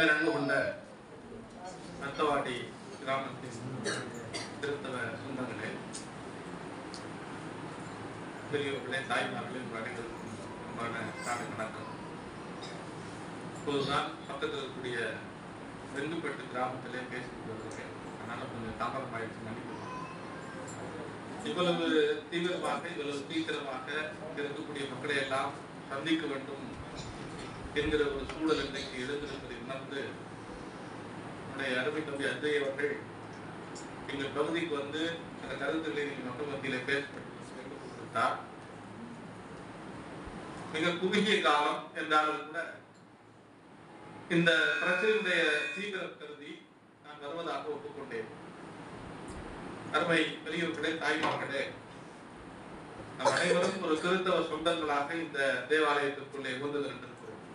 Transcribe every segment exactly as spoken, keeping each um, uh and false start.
பேரன்பு கொண்ட நத்தவாடி கிராமத்தின் கிறிஸ்தவ சொந்தங்களே, பெரியவர்களே, தாய்மார்களே, அனைவருக்கும் அன்பான காலை வணக்கம். இப்போதுதான் பக்கத்தில் இருக்கக்கூடிய வெங்குப்பட்டு கிராமத்திலே பேசிட்டு வருகிறேன். அதனால கொஞ்சம் தாமதம் ஆயிடுச்சு, மன்னிக்கணும். இவ்வளவு தீவிரமாக இவ்வளவு தீவிரமாக இருக்கக்கூடிய மக்களை எல்லாம் சந்திக்க வேண்டும் என்கிற ஒரு சூழல் இன்றைக்கு எழுந்திருப்பதை உணர்ந்து நம்முடைய அருமை தம்பி அஜய் அவர்கள் எங்கள் பகுதிக்கு வந்து அந்த கருத்துக்களை மக்கள் மத்தியில பேச கொடுத்தார். மிக குறுகிய காலம் என்றாலும் கூட இந்த பிரச்சனையுடைய தீவிரம் கருதி நான் வருவதாக ஒப்புக்கொண்டேன். அருமை பெரியவர்களே, தாய்மார்களே, நம் அனைவரும் ஒரு கிறிஸ்தவ சொந்தங்களாக இந்த தேவாலயத்திற்குள்ளே ஒன்று திரண்டிருக்கிறோம்.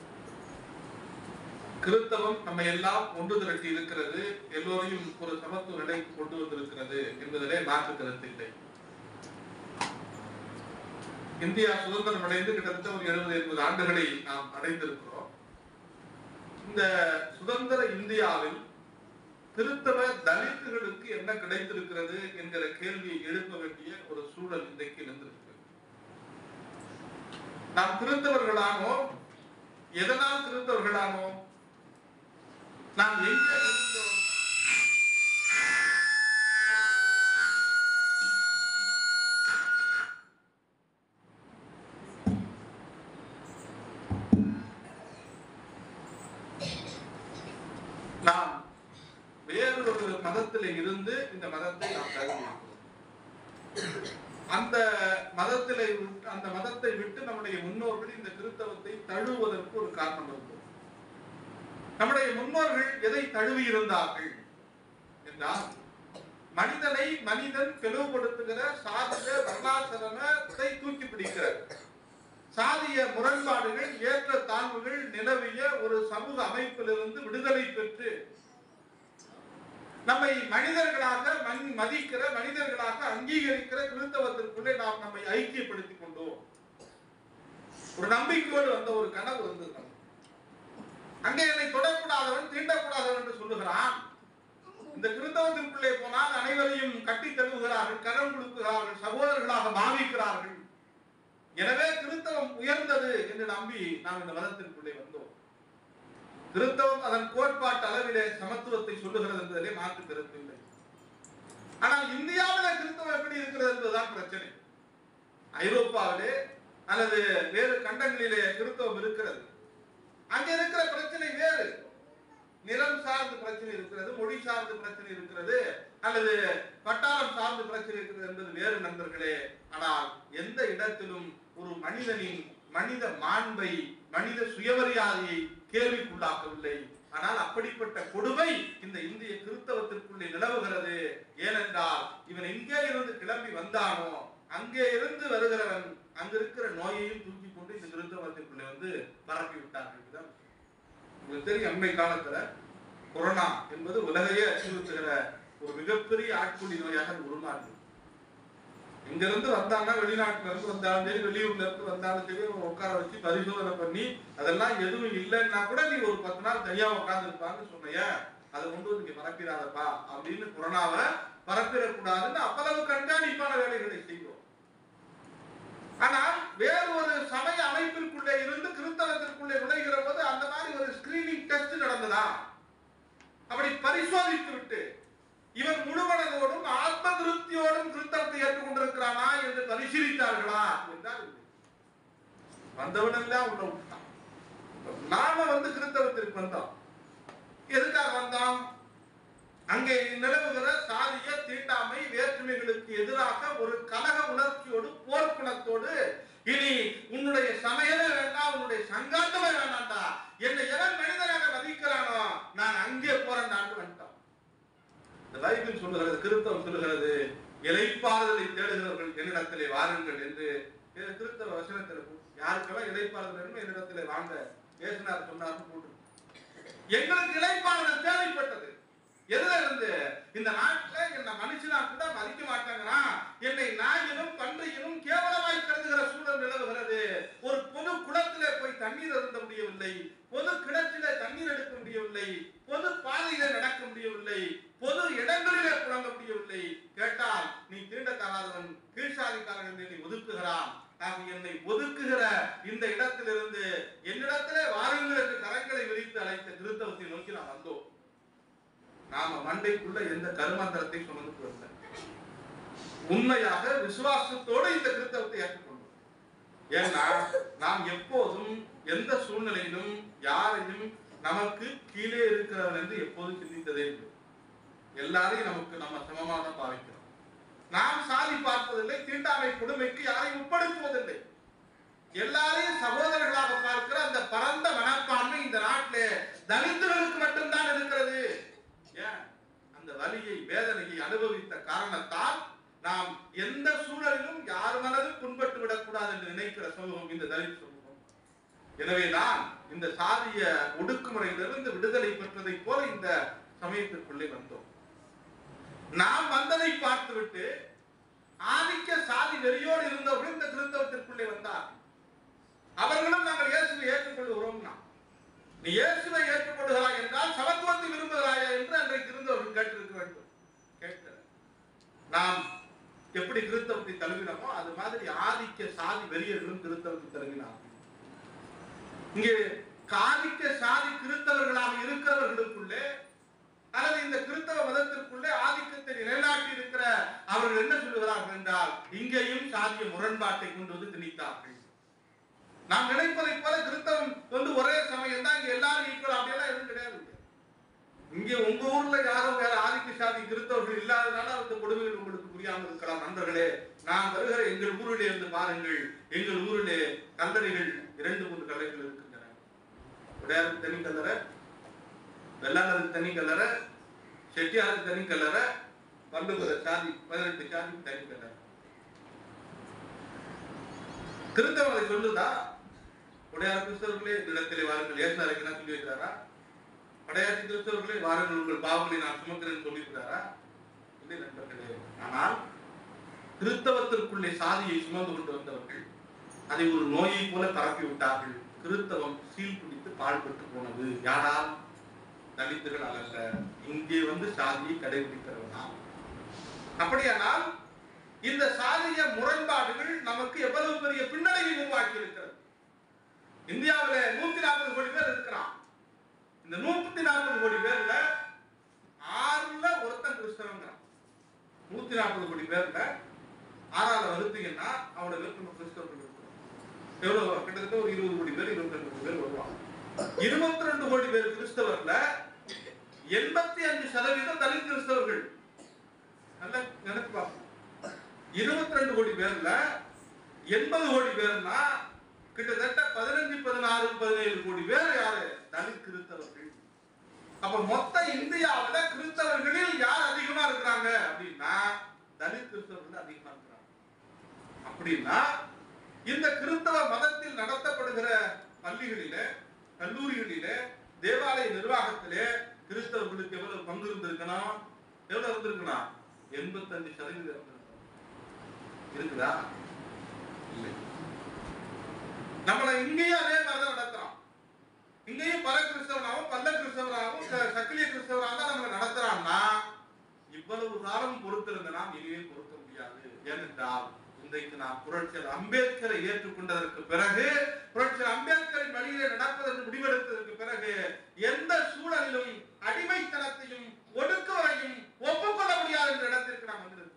கிறிஸ்தவம் நம்ம எல்லாம் ஒன்று திரட்டி இருக்கிறது, எல்லோரையும் ஒரு சமத்துவ நிலைக்கு கொண்டு வந்திருக்கிறது என்பதிலே மாற்று கருத்து இல்லை. இந்தியா சுதந்திரம் அடைந்து கிட்டத்தட்ட ஒரு எழுபது எண்பது ஆண்டுகளை நாம் அடைந்திருக்கிறோம். இந்த சுதந்திர இந்தியாவில் கிறிஸ்தவ தலித்துகளுக்கு என்ன கிடைத்திருக்கிறது என்கிற கேள்வியை எழுப்ப வேண்டிய ஒரு சூழல் இன்றைக்கு இருந்திருக்கிறது. நாம் கிறிஸ்தவர்களானோம். எதனால் கிறிஸ்தவர்களானோம்? நாம் எங்க இருந்தோம்? நாம் வேறொரு மதத்திலே இருந்து இந்த மதத்தை நாம் தழுவியிருக்கிறோம். அந்த மதத்திலே அந்த மதத்தை விட்டு நம்முடைய முன்னோர்கள் இந்த கிறிஸ்தவத்தை தழுவுவதற்கு ஒரு காரணம் இருந்தது. நம்முடைய முன்னோர்கள் எதை தழுவி இருந்தார்கள் என்றால், மனிதனை மனிதன் பிளவுபடுத்துகிற சாதிய வர்ணாசிரமத்தை தூக்கி பிடிக்கிற சாதிய முரண்பாடுகள், ஏற்ற தாழ்வுகள் நிலவிய ஒரு சமூக அமைப்பிலிருந்து விடுதலை பெற்று நம்மை மனிதர்களாக மதிக்கிற, மனிதர்களாக அங்கீகரிக்கிற கிறிஸ்தவத்திற்குள்ளே நாம் நம்மை ஐக்கியப்படுத்திக் கொண்டோம். ஒரு நம்பிக்கையோடு வந்த ஒரு கனவு இருந்தது. அங்கே என்னை தொடக்கூடாதவன், தீண்டக்கூடாதவன் என்று சொல்லுகிறான். இந்த கிறிஸ்தவத்திற்குள்ளே போனால் அனைவரையும் கட்டி தழுவுகிறார்கள், கரம் கொடுக்கிறார்கள், சகோதரர்களாக பாவிக்கிறார்கள். எனவே கிறிஸ்தவம் உயர்ந்தது என்று நம்பி நாம் இந்த மதத்திற்குள்ளே வந்தோம். கிறிஸ்தவம் அதன் கோட்பாட்டு அளவிலே சமத்துவத்தை சொல்லுகிறது என்பதிலே மாற்று கருத்து இல்லை. ஆனால் இந்தியாவிலே கிறிஸ்தவம் எப்படி இருக்கிறது என்பதுதான் பிரச்சனை. ஐரோப்பாவிலே அல்லது வேறு கண்டங்களிலே கிறிஸ்தவம் இருக்கிறது. அங்க இருக்கிற பிரச்சனை வேறு. நிலம் சார்ந்த பிரச்சனை இருக்கிறது, மொழி சார்ந்த பிரச்சனை இருக்கிறது, அல்லது வட்டாரம் சார்ந்த பிரச்சனை இருக்கிறது என்பது வேறு நண்பர்களே. ஆனால் எந்த இடத்திலும் ஒரு மனிதனின் மனித மாண்பை, மனித சுயமரியாதையை கேள்விக்குள்ளாக்கவில்லை. ஆனால் அப்படிப்பட்ட கொடுமை இந்த இந்திய கிறிஸ்தவத்திற்குள்ளே நிலவுகிறது. ஏனென்றால் இவன் எங்கே இருந்து கிளம்பி வந்தானோ அங்கே இருந்து வருகிறவன் அங்க இருக்கிற நோயையும் தூக்கி கொண்டு இந்த கிறிஸ்தவத்திற்குள்ளே வந்து பரப்பி விட்டார்கள். உங்களுக்கு தெரியும், அண்மை காலத்துல கொரோனா என்பது உலகையே அச்சுறுத்துகிற ஒரு மிகப்பெரிய ஆட்கொள்ளி நோயாக உருமாறுது. இங்க இருந்து வந்தாங்கன்னா, வெளிநாட்டுல இருந்து வந்தாலும் சரி, வெளியூர்ல இருந்து வந்தாலும் சரி, உட்கார வச்சு பரிசோதனை பண்ணி அதெல்லாம் எதுவும் இல்லைன்னா கூட நீ ஒரு பத்து நாள் தனியா உட்கார்ந்து இருப்பான்னு சொன்னைய, அதை கொண்டு வந்து நீங்க பரப்பிடாதப்பா அப்படின்னு கொரோனாவை பரப்பிடக்கூடாதுன்னு அவ்வளவு கண்காணிப்பான வேலைகளை செய்வோம். ஆனால் வேறு ஒரு சமய அமைப்பிற்குள்ளே இருந்து கிறிஸ்தவத்திற்குள்ளே நுழைகிற போது அந்த மாதிரி ஒரு ஸ்கிரீனிங் டெஸ்ட் நடந்ததா? அப்படி பரிசோதித்து விட்டு இவன் முழுமனதோடும் ஆத்ம திருப்தியோடும் கிறிஸ்தவத்தை ஏற்றுக்கொண்டிருக்கிறானா என்று பரிசீலித்தார்களா என்றால் வந்தவன் எல்லாம் உள்ள விட்டான். நாம வந்து கிறிஸ்தவத்திற்கு வந்தோம். எதுக்காக வந்தோம்? அங்கே நிலவுகிற சாதிய தீண்டாமை வேற்றுமைகளுக்கு எதிராக ஒரு கலக உணர்ச்சியோடு, போர்க்குணத்தோடு, இனி உன்னுடைய சமையலே வேண்டாம், உன்னுடைய சங்காத்தமே வேண்டாம்டா, என்னை எவன் மனிதனாக மதிக்கிறானோ நான் அங்கே போறேன்டான்னு வந்துட்டோம். இந்த பைபிள் சொல்லுகிறது, கிறிஸ்தவம் சொல்லுகிறது, இளைப்பாறுதலை தேடுகிறவர்கள் என்னிடத்திலே வாருங்கள் என்று. கிறிஸ்தவ வசனத்தில் யாருக்கெல்லாம் இளைப்பாறுதல் வேணுமோ என்னிடத்திலே வாங்க பேசினார் சொன்னார் போட்டு. எங்களுக்கு இளைப்பாறுதல் தேவைப்பட்டது. எதுல இருந்து? இந்த நாட்டுல என்ன மனுஷனா கூட மதிக்க மாட்டாங்கிறான், என்னை நாயினும் பன்றியினும் கேவலமாய் கருதுகிற சூழல் நிலவுகிறது. ஒரு பொது குளத்திலே போய் தண்ணீர் அருந்த முடியவில்லை, பொது கிணற்றிலே தண்ணீர் எடுக்க முடியவில்லை, முடியவில்லை, பொது இடங்களிலே புழங்க முடியவில்லை. கேட்டால் நீ தீண்டத்தகாதவன், கீழ்சாதிக்காரன் என்று நீ ஒதுக்குகிறான். நாம் என்னை ஒதுக்குகிற இந்த இடத்திலிருந்து என்னிடத்திலே வாருங்கள் என்று கரங்களை விரித்து அழைத்த கிறிஸ்தவத்தை நோக்கி நாம் வந்தோம். நாம மண்டைக்குள்ள எந்த கருமாந்திரத்தை சுமந்து வரல. உண்மையாக விசுவாசத்தோடு இந்த கிறிஸ்தவத்தை ஏற்றுக்கொண்டோம். ஏன்னா நாம் எப்போதும் எந்த சூழ்நிலையிலும் யாரையும் நமக்கு கீழே இருக்கிறவன் என்று எப்போதும் சிந்தித்ததே இல்லை. எல்லாரையும் நமக்கு நம்ம சமமாக பாவிக்கிறோம். நாம் சாதி பார்ப்பதில்லை, தீண்டாமை கொடுமைக்கு யாரையும் உட்படுத்துவதில்லை. எல்லாரையும் சகோதரர்களாக பார்க்கிற அந்த பரந்த மனப்பான்மை இந்த நாட்டிலே தலித்துகளுக்கு மட்டும்தான் இருக்கிறது. ஏன்? அந்த வலியை வேதனையை அனுபவித்த காரணத்தால் நாம் எந்த சூழலிலும் யார் மனதும் புண்பட்டு விடக்கூடாது என்று நினைக்கிற சமூகம் இந்த தலித் சமூகம். எனவேதான் இந்த சாதிய ஒடுக்குமுறையிலிருந்து விடுதலை பெற்றதை போல இந்த சமயத்திற்குள்ளே வந்தோம். நாம் வந்ததை பார்த்துவிட்டு ஆதிக்க சாதி வெறியோடு இருந்தவர்கள் இந்த கிறிஸ்தவத்திற்குள்ளே வந்தார். அவர்களும் நாங்கள் இயேசுவை ஏற்றுக்கொள்கிறோம். நீ இயேசுவை ஏற்றுக்கொள்கிறாய் என்றால் சமத்துவத்தை விரும்புகிறாயா என்று அன்றைக்கு இருந்தவர்கள் கேட்டிருக்க வேண்டும். கேட்கிற நாம் எப்படி கிறிஸ்தவத்தை தழுவினமோ அது மாதிரி ஆதிக்க சாதி வெறியர்களும் கிறிஸ்தவத்தை தழுவினார்கள். இங்கே ஆதிக்க சாதி கிறிஸ்தவர்களாக இருக்கிறவர்களுக்குள்ளே அல்லது இந்த கிறிஸ்தவ மதத்திற்குள்ளே ஆதிக்கத்தை நிலைநாட்டி இருக்கிற அவர்கள் என்ன சொல்லுகிறார்கள் என்றால் இங்கேயும் சாதிய முரண்பாட்டை கொண்டு வந்து திணித்தார்கள். நாம் நினைப்பதை போல கிறிஸ்தவம் வந்து ஒரே சமயம் தான் இங்க எல்லாரும் ஈக்குவல் அப்படியெல்லாம் எதுவும் கிடையாது. இங்க உங்க ஊர்ல யாரும் வேற ஆதிக்க சாதி கிறிஸ்தவர்கள் இல்லாதனால அந்த கொடுமைகள் உங்களுக்கு புரியாமல் இருக்கலாம். நண்பர்களே, நான் வருகிற எங்கள் ஊரிலே இருந்து பாருங்கள். எங்கள் ஊரிலே கல்லறைகள் இரண்டு மூன்று கல்லறைகள் இருக்கின்றன. உடையாருக்கு தனி கல்லறை, வெள்ளாளருக்கு தனி கல்லறை, செட்டியாருக்கு தனி கல்லறை, பல்லுபுர சாதி பதினெட்டு சாதி தனி கல்லறை. கிறிஸ்தவம் அதை சொல்லுதா? உடையார் கிறிஸ்தவர்களே இந்த இடத்திலே வாருங்கள் ஏசுனாருக்கு சொல்லி வைக்கிறாரா? படையாட்சி கிறிஸ்தவர்களே வாருங்கள் உங்கள் பாவங்களை நான் சுமக்கிறேன் சொல்லியிருக்கிறாரா? இல்லை நண்பர்களே. ஆனால் கிறிஸ்தவத்திற்குள்ளே சாதியை சுமந்து கொண்டு வந்தவர்கள் அதை ஒரு நோயை போல பரப்பி விட்டார்கள். கிறிஸ்தவம் சீல் பிடித்து பாழ்பட்டு போனது. யாரால்? தலித்துகள் அல்ல. இங்கே வந்து சாதியை கடைபிடிக்கிறவனா? அப்படியானால் இந்த சாதிய முரண்பாடுகள் நமக்கு எவ்வளவு பெரிய பின்னடைவை உருவாக்கி இருக்கிறது. இந்தியாவில நூத்தி நாற்பது கோடி பேர் இருக்கிறான். இந்த நூத்தி நாற்பது கோடி பேர்ல ஆறுல ஒருத்தன் கிறிஸ்தவங்கிறான். நூத்தி நாற்பது கோடி பேர்ல ஆறால வகுத்தீங்கன்னா அவனோட வேற்றுமை கிறிஸ்தவர்கள் இருக்கிறோம். எவ்வளவு? கிட்டத்தட்ட ஒரு இருபது கோடி பேர் இருபத்தி ரெண்டு கோடி பேர் வருவாங்க. இருபத்தி ரெண்டு கோடி பேர் கிறிஸ்தவர்ல எண்பத்தி அஞ்சு சதவீதம் தலித் கிறிஸ்தவர்கள். நல்லா நினைச்சு பார்ப்போம். இருபத்தி ரெண்டு கோடி பேர்ல எண்பது கோடி பேர்னா கிட்டத்தட்ட பதினஞ்சு பதினாறு பதினேழு கோடி பேர் யாரு? தலித் கிறிஸ்தவர்கள். அப்ப மொத்த இந்தியாவில கிறிஸ்தவர்களில் யார் அதிகமா இருக்கிறாங்க அப்படின்னா தலித் கிறிஸ்தவர்கள் அதிகமா இருக்கிறாங்க. அப்படின்னா இந்த கிறிஸ்தவ மதத்தில் நடத்தப்படுகிற பள்ளிகளிலே, கல்லூரிகளிலே, தேவாலய நிர்வாகத்திலே கிறிஸ்தவர்களுக்கு எவ்வளவு பங்கு இருந்திருக்கணும்? எவ்வளவு இருந்திருக்கணும்? எண்பத்தி அஞ்சு சதவீதம் இருக்குதா? இல்லை. நம்மள இங்கேயும் அதே மாதிரிதான் நடத்துறோம். இங்கேயும் பல கிறிஸ்தவனாகவும் பல்ல கிறிஸ்தவராகவும் சக்கிலிய கிறிஸ்தவராக தான் நம்மளை நடத்துறான்னா இவ்வளவு காலம் பொறுத்திருந்த நாம் இனிமே பொறுத்த முடியாது. ஏனென்றால் இன்றைக்கு நாம் புரட்சியர் அம்பேத்கரை ஏற்றுக்கொண்டதற்கு பிறகு, புரட்சியர் அம்பேத்கரின் வழியிலே நடப்பதற்கு முடிவெடுத்ததற்கு பிறகு எந்த சூழலிலும் அடிமைத்தனத்தையும் ஒடுக்குவதையும் ஒப்புக்கொள்ள முடியாது என்ற இடத்திற்கு நாம் வந்திருக்கிறோம்.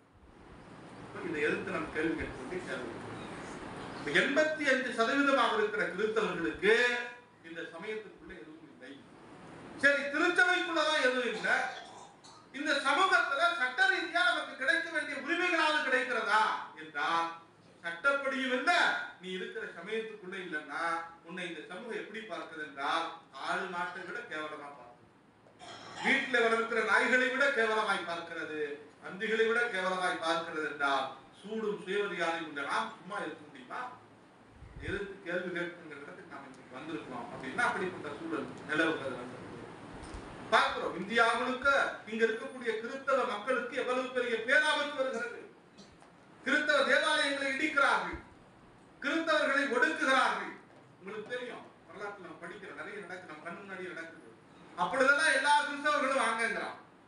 இதை எதிர்த்து நாம் கேள்வி கேட்க கேள்வி எண்பத்தி அஞ்சு சதவீதமாக இருக்கிற கிறிஸ்தவர்களுக்கு இந்த சமயத்துக்குள்ள எதுவும் இல்லை. சரி, திருச்சபைக்குள்ளதான் எதுவும் இல்லை. இந்த சமூகத்துல சட்ட ரீதியா நமக்கு கிடைக்க வேண்டிய உரிமைகளாவது கிடைக்கிறதா என்றால் சட்டப்படியும் இல்ல. நீ இருக்கிற சமயத்துக்குள்ள இல்லைன்னா உன்னை இந்த சமூகம் எப்படி பார்க்கிறது என்றால் ஆடு நாட்டை விட கேவலமா பார்க்கிறது. வீட்டில் வளர்க்கிற நாய்களை விட கேவலமாய் பார்க்கிறது. அந்திகளை விட கேவலமாய் பார்க்கிறது என்றால் சூடும் சுயமரியாதை உள்ள நாம் சும்மா இருக்க முடியுமா? எதிர்த்து கேள்வி கேட்கிற இடத்துக்கு நாம் இன்னைக்கு வந்திருக்கிறோம் அப்படின்னா அப்படிப்பட்ட சூழல் நிலவுகிறது பார்க்கிறோம். இந்தியா முழுக்க இங்க இருக்கக்கூடிய கிறிஸ்தவ மக்களுக்கு எவ்வளவு பெரிய பேராபத்து வருகிறது. கிறிஸ்தவ தேவாலயங்களை இடிக்கிறார்கள், கிறிஸ்தவர்களை ஒடுக்குகிறார்கள். உங்களுக்கு தெரியும், வரலாற்று நம்ம படிக்கிற நிறைய நடக்கு, நம்ம கண்ணு முன்னாடி நடக்குது. அப்படிதான் எல்லா கிறிஸ்தவர்களும் வாங்குறான்.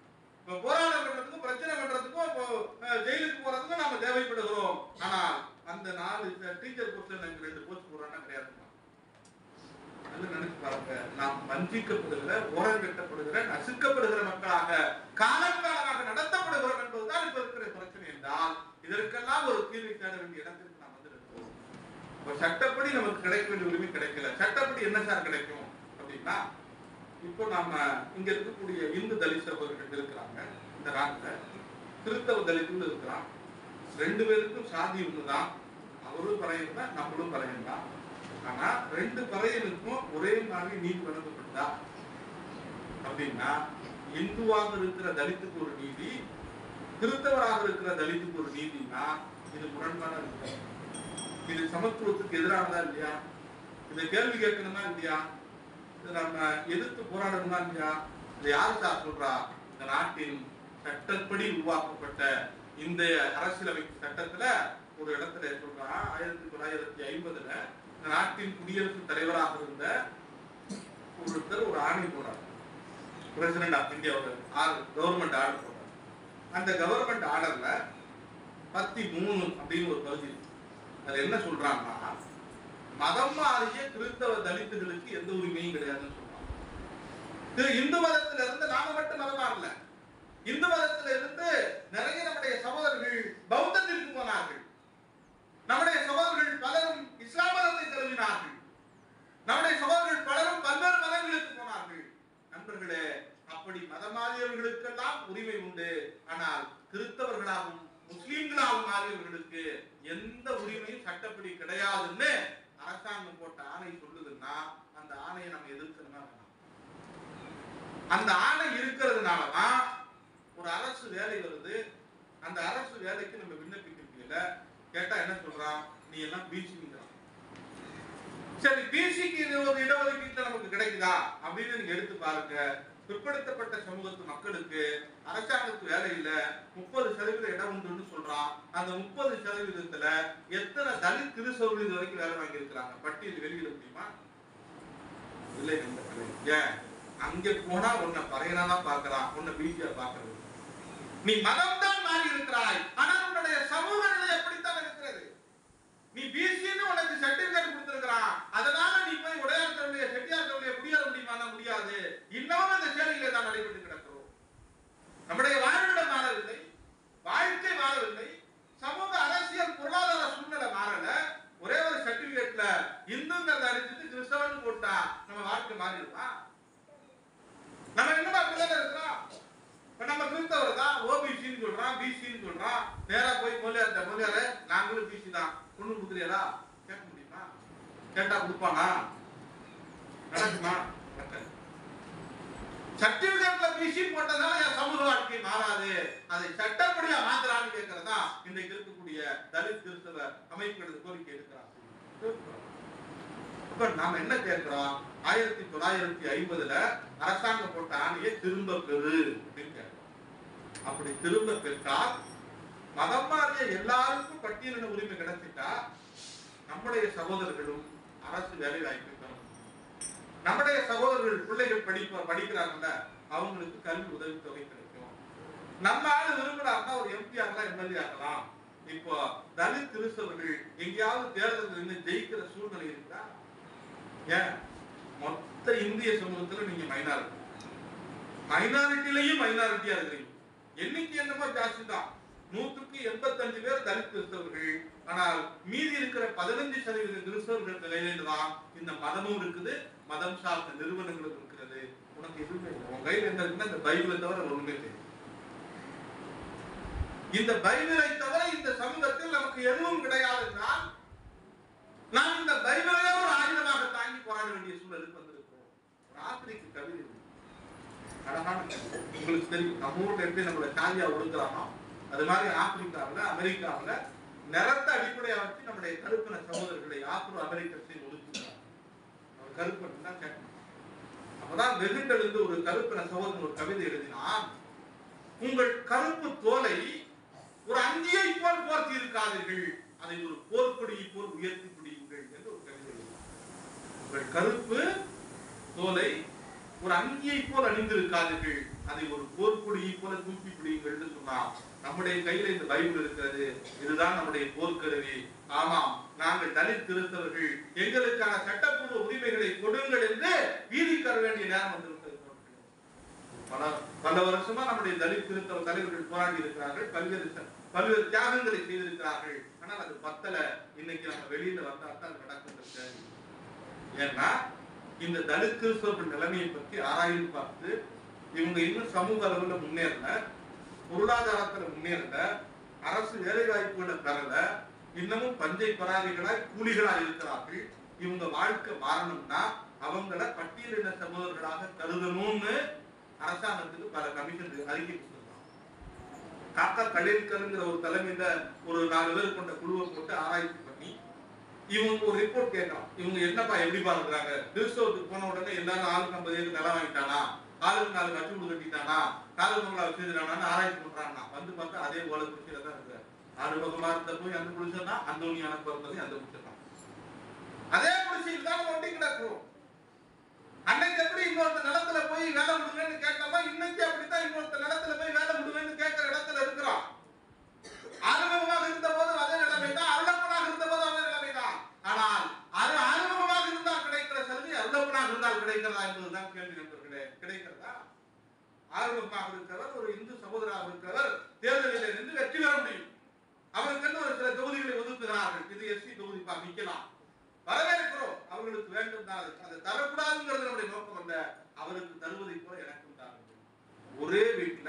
ஒதுக்கப்படுகிற, ஓரங்கட்டப்படுகிற, நசுக்கப்படுகிற மக்களாக காலம் காலமாக நடத்தப்படுகிறோம் என்பதுதான் இப்ப இருக்கிற பிரச்சனை என்றால், இதற்கெல்லாம் ஒரு தீர்வை தேட வேண்டிய இடத்திற்கு நாம் வந்து இருக்கிறோம். இப்ப சட்டப்படி நமக்கு கிடைக்க வேண்டிய உரிமை கிடைக்கல. சட்டப்படி என்ன சார் கிடைக்கும் அப்படின்னா, இப்போ நாம இங்க இருக்கக்கூடிய இந்து தலித் சகோதரர்கள் இருக்கிறாங்க இந்த நாட்டுல, கிறிஸ்தவ தலித்துகள் இருக்கிறான். ரெண்டு பேருக்கும் சாதி ஒண்ணுதான், அவரும் பறையன் தான், நம்மளும் பறையன் தான். ஆனா ரெண்டு பறையனுக்கும் ஒரே மாதிரி நீதி வழங்கப்பட்டா அப்படின்னா, இந்துவாக இருக்கிற தலித்துக்கு ஒரு நீதி, கிறிஸ்தவராக இருக்கிற தலித்துக்கு ஒரு நீதினா இது முரண்பாடா இருக்கு. இது சமத்துவத்துக்கு எதிரானதா இல்லையா? இதை கேள்வி கேட்கணுமா இல்லையா? இதை நம்ம எதிர்த்து போராடணுமா இல்லையா? இதை யாரு சார் சொல்றா? இந்த நாட்டின் சட்டப்படி உருவாக்கப்பட்ட இந்த அரசியலமைப்பு சட்டத்துல ஒரு இடத்துல சொல்றான், ஆயிரத்தி தொள்ளாயிரத்தி ஐம்பதுல இந்த நாட்டின் குடியரசுத் தலைவராக இருந்த ஒருத்தர் ஒரு ஆணை போறார். பிரசிடென்ட் ஆஃப் இந்தியா ஒரு கவர்மெண்ட் ஆர்டர் போறார். அந்த கவர்மெண்ட் ஆர்டர்ல பத்தி மூணு அப்படின்னு ஒரு பகுதி, அது என்ன சொல்றாங்கன்னா, மதம் மாறிய கிறிஸ்தவ தலித்துகளுக்கு எந்த உரிமையும் கிடையாதுன்னு சொல்றாங்க. இந்து மதத்தில இருந்து நாம மட்டும் மதம் மாறல, இந்து மதத்தில இருந்து நிறைய நம்முடைய சகோதரர்கள் பௌத்தத்திற்கு போனார்கள். நம்முடைய சகோதரர்கள் பலரும் இஸ்லாம் மதத்தை தழுவினார்கள். நம்முடைய சகோதரர்கள் பலரும் பல்வேறு மதங்களுக்கு போனார்கள். நண்பர்களே, அப்படி மதம் மாறியவர்களுக்கெல்லாம் உரிமை உண்டு. ஆனால் கிறிஸ்தவர்களாகவும் முஸ்லிம்களாகவும் மாறியவர்களுக்கு எந்த உரிமையும் சட்டப்படி கிடையாதுன்னு அரசாங்கம் போட்ட ஆணை சொல்லுதுன்னா, அந்த ஆணையை நம்ம எதிர்க்கணுமா வேணாம்? அந்த ஆணை இருக்கிறதுனாலதான் ஒரு அரசு வேலை வருது. அந்த அரசு வேலைக்கு நம்ம விண்ணப்பிக்க முடியல. கேட்டா என்ன சொல்றான்? நீ எல்லாம் பிசிங்கிறான். சரி, பிசிக்கு ஒரு இடஒதுக்கீடு நமக்கு கிடைக்குதா அப்படின்னு நீங்க எடுத்து பாருங்க. பிற்படுத்தப்பட்ட சமூகத்து மக்களுக்கு அரசாங்கத்து வேலை இல்ல, முப்பது சதவீத இடம் உண்டுன்னு சொல்றான். அந்த முப்பது சதவீதத்துல எத்தனை தலித் கிறிஸ்தவர்கள் இது வரைக்கும் வேலை வாங்கி இருக்கிறாங்க? பட்டியல் வெளியிட முடியுமா? இல்லை. ஏன் அங்க போனா உன்னை பறையனாதான் பாக்குறான், உன்னை பிசியா பாக்குறது. நீ மதம் தான் மாறி இருக்கிறாய், ஆனால் உன்னுடைய சமூக நிலை எப்படித்தான் இருக்கிறது. நீ பிசின்னு உனக்கு சர்டிபிகேட் கொடுத்திருக்கிறான், அதனால நீ போய் உடையார் தன்னுடைய செட்டியார் தன்னுடைய குடியேற முடியுமா? முடியாது. இன்னமும் அந்த சேவையிலே தான் நடைபெற்று கிடக்கிறோம். நம்முடைய வாழ்விடம் மாறவில்லை, வாழ்க்கை மாறவில்லை, சமூக அரசியல் பொருளாதார சூழ்நிலை மாறல. ஒரே ஒரு சர்டிபிகேட்ல இந்துங்கிறத அடிச்சுட்டு கிறிஸ்தவன் போட்டா நம்ம வாழ்க்கை மாறிடுமா? நம்ம என்னமா அப்படிதான் இருக்கிறோம். நம்ம கிறிஸ்தவர் தான் ஓபிசின்னு சொல்றான், பிசின்னு சொல்றான். நேரா போய் மொழியார்ட்ட, மொழியாரு நாங்களும் பிசி தான், பொண்ணு கொடுக்குறீங்களா கேட்க முடியுமா? கேட்டா கொடுப்பானா? நடக்குமா? சர்டிபிகேட்ல பிசி போட்டதால என் சமூக வாழ்க்கை மாறாது, அதை சட்டப்படியா மாத்திரான்னு கேட்கறதா இன்றைக்கு இருக்கக்கூடிய தலித் கிறிஸ்தவ அமைப்புகளுக்கு கோரிக்கை எடுக்கிறாங்க. அப்ப நாம என்ன கேட்கிறோம்? ஆயிரத்தி தொள்ளாயிரத்தி ஐம்பதுல அரசாங்கம் போட்ட ஆணையை திரும்ப பெறு அப்படின்னு கேட்கிறோம். அப்படி திரும்ப பெற்றால் மதம் மாறிய எல்லாருக்கும் பட்டியலின உரிமை கிடைச்சிட்டா நம்முடைய சகோதரர்களும் அரசு வேலை வாய்ப்பை பெறும். நம்முடைய சகோதரர்கள் பிள்ளைகள் படிப்ப படிக்கிறாங்கல்ல, அவங்களுக்கு கல்வி உதவி தொகை கிடைக்கும். நம்ம ஆளு விரும்பினார்னா ஒரு எம்பி ஆகலாம், எம்எல்ஏ ஆகலாம். இப்போ தலித் கிறிஸ்தவர்கள் எங்கேயாவது தேர்தல் நின்று ஜெயிக்கிற சூழ்நிலை இருக்குதா? ஏன் மொத்த இந்திய சமூகத்துல நீங்க மைனாரிட்டி, மைனாரிட்டிலையும் மைனாரிட்டியா இருக்கிறீங்க. எண்ணிக்கை என்னமோ ஜாஸ்தி தான், நூற்றுக்கு எண்பத்தி அஞ்சு பேர் தலித் கிறிஸ்தவர்கள். ஆனால் மீதி இருக்கிற பதினஞ்சு சதவீத கிறிஸ்தவர்கள் நிலையில தான் இந்த மதமும் இருக்குது, மதம் சார்ந்த நிறுவனங்களும் இருக்கிறது. உனக்கு எதுவுமே உன் கையில் என்ன இருக்குன்னா இந்த பைபிளை தவிர ஒண்ணுமே தெரியும். இந்த பைபிளை தவிர இந்த சமூகத்தில் நமக்கு எதுவும் கிடையாது என்றால் நாம் இந்த பைபிளையே ஒரு ஆயுதமாக தாங்கி போராட வேண்டிய சூழலுக்கு வந்திருக்கிறோம். ஒரு ஆப்பிரிக்க கவிதை அழகான, உங்களுக்கு தெரியும் நம்ம ஊர்ல எப்படி நம்மள சாதியா ஒடுக்குறானோ அது மாதிரி ஆப்பிரிக்காவில் அமெரிக்காவில் நிறத்தை அடிப்படையா வச்சு நம்முடைய கருப்பின சகோதரர்களை ஆப்ரோ அமெரிக்கர்ஸை ஒடுக்குறாங்க. அவர் கருப்பன் தான் கேட்கணும். அப்பதான் வெகுண்டெழுந்து ஒரு கருப்பின சகோதரன் ஒரு கவிதை எழுதினான். உங்கள் கருப்பு தோலை ஒரு அங்கியை போல் போர்த்தி இருக்காதீர்கள், அதை ஒரு போர்க்கொடியை போல் உயர்த்தி பிடியுங்கள் என்று ஒரு கவிதை எழுதினார். உங்கள் கருப்பு தோலை ஒரு அங்கியை போல் அணிந்திருக்காதீர்கள், அதை ஒரு போர்க்கொடியை போல தூக்கி பிடிங்கள்னு சொன்னா நம்முடைய கையில இந்த பைபிள் இருக்கிறது. இதுதான் நம்முடைய போர்க்கருவி. ஆமாம், நாங்கள் தலித் கிறிஸ்தவர்கள், எங்களுக்கான சட்டப்பூர்வ உரிமைகளை கொடுங்கள் என்று வீதிக்கு வர வேண்டிய நேரம் வந்திருக்கிறது. பல பல வருஷமா நம்முடைய தலித் கிறிஸ்தவ தலைவர்கள் போராடி இருக்கிறார்கள், பல்வேறு பல்வேறு தியாகங்களை செய்திருக்கிறார்கள். ஆனால் அது பத்தல. இன்னைக்கு நம்ம வெளியில வந்தா தான் நடக்கின்றது. ஏன்னா இந்த தலித் கிறிஸ்தவர்கள் நிலைமையை பற்றி ஆராய்ந்து பார்த்து இவங்க இன்னும் சமூக அளவுல முன்னேறல, பொருளாதாரத்துல முன்னேறல, அரசு வேலை வாய்ப்புகளை பெறல, இன்னமும் பஞ்சை பராதிகளாய் கூலிகளாய் இருக்கிறார்கள். இவங்க வாழ்க்கை மாறணும்னா அவங்கள பட்டியலின சமூகங்களாக கருதணும்னு அரசாங்கத்துக்கு பல கமிஷன் அறிக்கை கொடுத்திருக்காங்க. காக்கா கலில்கருங்கிற ஒரு தலைமையில ஒரு நாலு பேர் கொண்ட குழுவை போட்டு ஆராய்ச்சி பண்ணி இவங்க ஒரு ரிப்போர்ட் கேட்கலாம். இவங்க என்னப்பா எப்படி பாக்குறாங்க, கிறிஸ்தவத்துக்கு போன உடனே எல்லாரும் ஆளுக்கு ஐம்பது ஏழு நிலம் வாங்கிட்டானா, ஆளுக்கு நாலு கட்டி வீடு கட்டிட்டானா, காலு பங்களா வச்சிருக்கானு ஆராய்ச்சி பண்றாங்கன்னா வந்து பார்த்தா அதே போல குடிச்சில தான் இருக்கு. ஆறு பக்கமா இருந்த போய் அந்த குடிச்சா அந்தோனியான பிறந்தது அந்த குடிச்சிருக்கான். அதே குடிசையில் தான் ஒட்டி கிடக்கும். அன்னைக்கு எப்படி இன்னொருத்த நிலத்துல போய் வேலை விடுவேன்னு கேட்டோமா, இன்னைக்கு அப்படித்தான் இன்னொருத்த நிலத்துல போய் வேலை விடுவேன்னு கேட்கிற இடத்துல இருக்கிறோம். அனுபவமாக இருந்த போது அதே நிலைமை தான், அருளப்பனாக இருந்த போது அதே நிலைமை தான். ஆனால் அது அனுபவமாக இருந்தால் கிடைக்கிற சலுகை அருளப்பனாக இருந்தால் கிடைக்கிறதா என்பதுதான் கேள்வி நண்பர்களே. கிடைக்கிறதா? ஆர்வமாக இருக்கிறவர், ஒரு இந்து சகோதராக இருக்கிறவர் தேர்தலில் நின்று வெற்றி பெற முடியும். அவருக்கு ஒரு சில தொகுதிகளை ஒதுக்குகிறார்கள். இது எஸ்சி தொகுதிப்பா, நிக்கலாம், வரவேற்கிறோம். அவர்களுக்கு வேண்டும் தான், அதை தரக்கூடாதுங்கிறது நம்முடைய நோக்கம் அல்ல. அவருக்கு தருவதை போல எனக்கும் தான். ஒரே வீட்டுல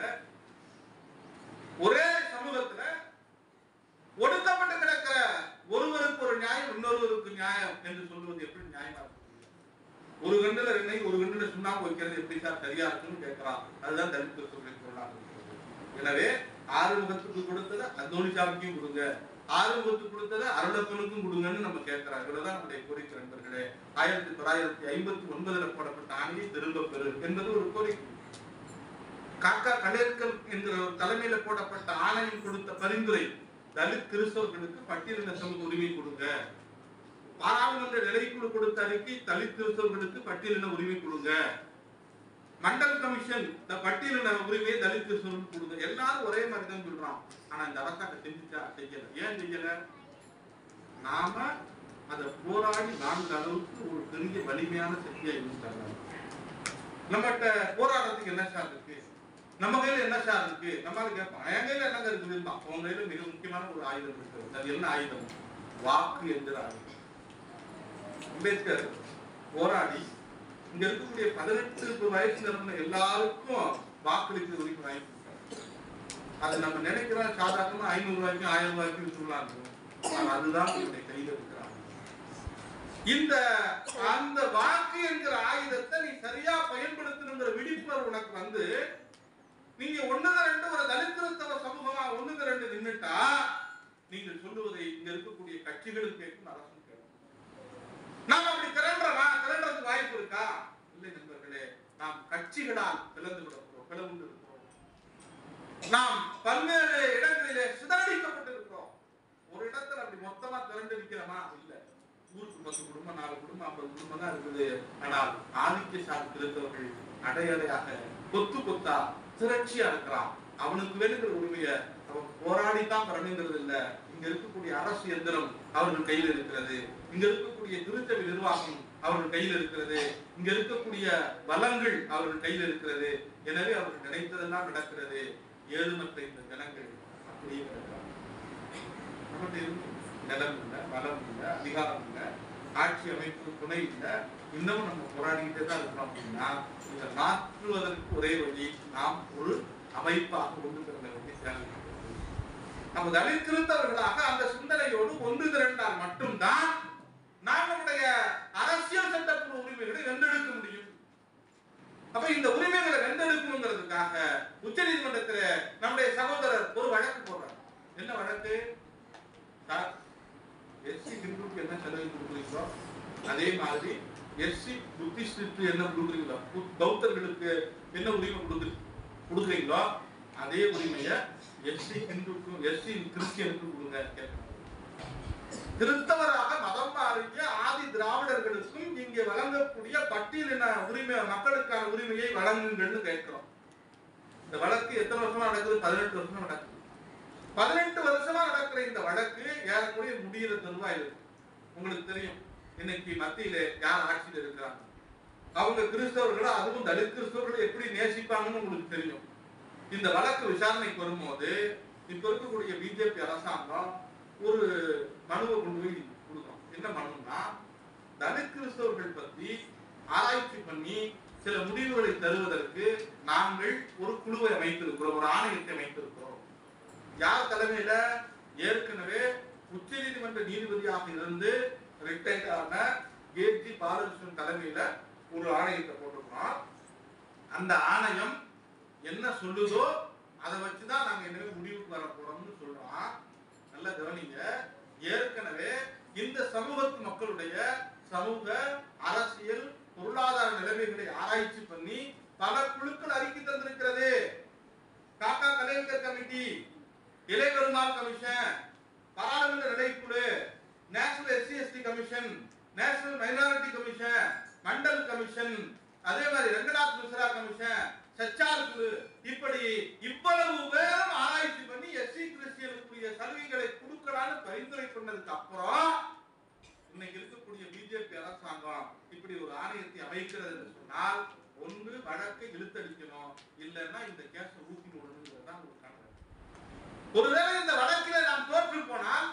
ஒரே சமூகத்துல ஒடுக்கப்பட்டு கிடக்கிற ஒருவருக்கு ஒரு நியாயம், இன்னொருவருக்கு நியாயம் என்று சொல்வது எப்படி நியாயமா இருக்கு? ஒரு கண்டுல எண்ணெய் ஒரு கண்டுல சுண்ணாம்பு வைக்கிறது எப்படி சார் சரியா இருக்குன்னு கேட்கலாம். அதுதான் தலித் கிறிஸ்தவர்களின் பொருளாக இருக்கிறது. எனவே ஆறுமுகத்துக்கு கொடுத்ததை அந்தோனிசாமிக்கும் கொடுங்க, ஆறுமுகத்துக்கு கொடுத்ததை அருளப்பனுக்கும் கொடுங்கன்னு நம்ம கேட்கிறாங்க. இவ்வளவுதான் நம்முடைய கோரிக்கை நண்பர்களே. ஆயிரத்தி தொள்ளாயிரத்தி ஐம்பத்தி ஒன்பதுல போடப்பட்ட ஆணையை திரும்ப பெறு என்பது ஒரு கோரிக்கை. காக்கா கலேர்கர் என்கிற ஒரு தலைமையில போடப்பட்ட ஆணையம் கொடுத்த பரிந்துரை, தலித் கிறிஸ்தவர்களுக்கு பட்டியலின சமூக உரிமை கொடுங்க. பாராளுமன்ற நிலைக்குழு கொடுத்த அறிக்கை, தலித் கிறிஸ்தவர்களுக்கு பட்டியலின உரிமை கொடுங்க. மண்டல் கமிஷன் பட்டியலின உரிமையை தலித் கிறிஸ்தவர்களுக்கு கொடுங்க. எல்லாரும் ஒரே மாதிரி தான் சொல்றான். ஆனா இந்த அரசாங்கம் செஞ்சுச்சா? செய்யல. ஏன் செய்யல? நாம அதை போராடி நான்கு அளவுக்கு ஒரு பெரிய வலிமையான சக்தியா இருந்தாங்க. நம்மகிட்ட போராடுறதுக்கு என்ன சார் இருக்கு, நம்ம கையில என்ன சார் இருக்கு? நம்மளால கேட்பான், என் கையில என்னங்க இருக்குதுன்னா, உங்க கையில மிக முக்கியமான ஒரு ஆயுதம் இருக்கு. அது என்ன ஆயுதம்? வாக்கு என்கிற ஆயுதம். அம்பேத்கர் போராடி இங்க இருக்கக்கூடிய பதினெட்டு வயசுல இருந்த எல்லாருக்கும் வாக்களிக்க உரிமை வாங்கி கொடுத்தாரு. அது நம்ம நினைக்கிறோம் சாதாரணமா ஐநூறு ரூபாய்க்கும் ஆயிரம் ரூபாய்க்கும் சொல்லலாம். அதுதான் என்னுடைய கையில இருக்கிறாங்க. இந்த அந்த வாக்கு என்கிற ஆயுதத்தை நீ சரியா பயன்படுத்தணுங்கிற விழிப்புணர்வு உனக்கு வந்து, நீங்க ஒண்ணுத ரெண்டு ஒரு தலித் கிறிஸ்தவ சமூகமா ஒண்ணுத ரெண்டு நின்னுட்டா, நீங்கள் சொல்லுவதை இங்க இருக்கக்கூடிய கட்சிகளுக்கு கேட்கும், அரசு கேட்கும். நாம் அப்படி திரண்டமா? திரண்டதுக்கு வாய்ப்பு இருக்கா? இல்லை நண்பர்களே. நாம் கட்சிகளால் பிளந்து விடுகிறோம், பிளவுண்டு இருக்கிறோம். நாம் பல்வேறு இடங்களிலே சிதறடிக்கப்பட்டிருக்கிறோம். ஒரு இடத்துல அப்படி மொத்தமா திரண்டு நிற்கிறோமா? இல்ல. ஊருக்கு பத்து குடும்பம், நாலு குடும்பம், ஐம்பது குடும்பம் தான் இருக்குது. ஆனால் ஆதிக்க சார்பு இருந்தவர்கள் அடையறையாக கொத்து கொத்தா திரட்சியா இருக்கிறான். அவனுக்கு வேணுங்கிற உரிமையை அவன் போராடித்தான் பெறணுங்கிறது இல்ல. இங்க இருக்கக்கூடிய அரசு எந்திரம் அவர்கள் கையில் இருக்கிறது. இங்க இருக்கக்கூடிய திருச்சபை நிர்வாகம் அவர்கள் கையில் இருக்கிறது. இங்க இருக்கக்கூடிய வளங்கள் அவர்கள் கையில் இருக்கிறது. எனவே அவர்கள் நினைத்ததெல்லாம் நடக்கிறது. ஏழுமற்ற இந்த ஜனங்கள் அப்படியே கிடக்கிறாங்க. நிலம் இல்லை, வளம் இல்லை, அதிகாரம் இல்லை, ஆட்சி அமைப்பு துணை இல்லை. இன்னமும் நம்ம போராடிக்கிட்டே தான் இருக்கிறோம். அப்படின்னா இதை மாற்றுவதற்கு ஒரே வழி, நாம் ஒரு அமைப்பாக ஒன்று திரண்ட வேண்டிய தேவை. நம்ம தலித் கிறிஸ்தவர்களாக அந்த சிந்தனையோடு ஒன்று திரண்டால் மட்டும்தான் நாம் நம்முடைய அரசியல் சட்டப்பூர்வ உரிமைகளை வென்றெடுக்க முடியும். அப்ப இந்த உரிமைகளை வென்றெடுக்கணுங்கிறதுக்காக உச்ச நீதிமன்றத்தில் நம்முடைய சகோதரர் ஒரு வழக்கு போடுறார். என்ன வழக்கு? எஸ்சி ஹிந்துக்கு என்ன சலுகை கொடுக்குறீங்களோ அதே மாதிரி எஸ்சி புத்திஸ்டுக்கு என்ன கொடுக்குறீங்களோ, பௌத்தர்களுக்கு என்ன உரிமை கொடுக்கு கொடுக்குறீங்களோ அதே உரிமையை எஸ்சி ஹிந்துக்கும் எஸ்சி கிறிஸ்டியனுக்கும் கொடுங்க. கிறிஸ்தவராக மதம் மாறிய ஆதி திராவிடர்களுக்கும் இங்கே வழங்கக்கூடிய பட்டியலின உரிமை, மக்களுக்கான உரிமையை வழங்குங்கள்னு கேட்கிறோம். இந்த வழக்கு எத்தனை வருஷமா நடக்குது? பதினெட்டு வருஷமா நடக்குது. பதினெட்டு வருஷமா நடக்கிற இந்த வழக்கு ஏறக்குறைய முடிகிற தருவாய் இருக்கு. உங்களுக்கு தெரியும் இன்னைக்கு மத்தியில யார் ஆட்சியில் இருக்கிறாங்க. அவங்க கிறிஸ்தவர்களை, அதுவும் தலித் கிறிஸ்தவர்களை எப்படி நேசிப்பாங்கன்னு உங்களுக்கு தெரியும். இந்த வழக்கு விசாரணைக்கு வரும்போது இப்ப இருக்கக்கூடிய பிஜேபி அரசாங்கம் ஒரு மனுவை கொண்டு போய் கொடுக்கும். என்ன மனுன்னா, தலித் கிறிஸ்தவர்கள் பத்தி ஆராய்ச்சி பண்ணி சில முடிவுகளை தருவதற்கு நாங்கள் ஒரு குழுவை அமைத்திருக்கிறோம், ஒரு ஆணையத்தை அமைத்திருக்கிறோம். யார் தலைமையில? ஏற்கனவே உச்ச நீதிமன்ற நீதிபதியாக இருந்து ரிட்டையர்ட் ஆன கேஜி பாலகிருஷ்ணன் தலைமையில ஒரு ஆணையத்தை போட்டிருக்கிறோம். அந்த ஆணையம் என்ன சொல்லுதோ அதை வச்சுதான் நாங்க என்ன முடிவுக்கு வர போறோம்னு சொல்றோம். நல்ல கவனிங்க. ஏற்கனவே இந்த சமூகத்து மக்களுடைய சமூக, அரசியல், பொருளாதார நிலைமைகளை ஆராய்ச்சி பண்ணி பல குழுக்கள் அறிக்கை தந்திருக்கிறது. காக்கா கலைஞர் கமிட்டி, இளையபெருமாள் கமிஷன், பாராளுமன்ற நிலைக்குழு, national SC ST commission, national minority commission, Mandal commission, அதே மாதிரி ரங்கநாத் மிஸ்ரா கமிஷன், சச்சார் குழு, இப்படி இவ்வளவு பேரும் ஆராய்ச்சி பண்ணி எஸ்சி கிறிஸ்டியனுக்குரிய சலுகைகளை கொடுக்கலான்னு பரிந்துரை பண்ணதுக்கு அப்புறம் இன்னைக்கு இருக்கக்கூடிய பிஜேபி அரசாங்கம் இப்படி ஒரு ஆணையத்தை அமைக்கிறது என்று சொன்னால், ஒன்று வழக்கை இழுத்தடிக்கணும், இல்லைன்னா இந்த கேஸை ஊத்தி போடணுங்கிறதுதான் ஒரு கணக்கு. ஒருவேளை இந்த வழக்கில் நாம் தோற்று போனால்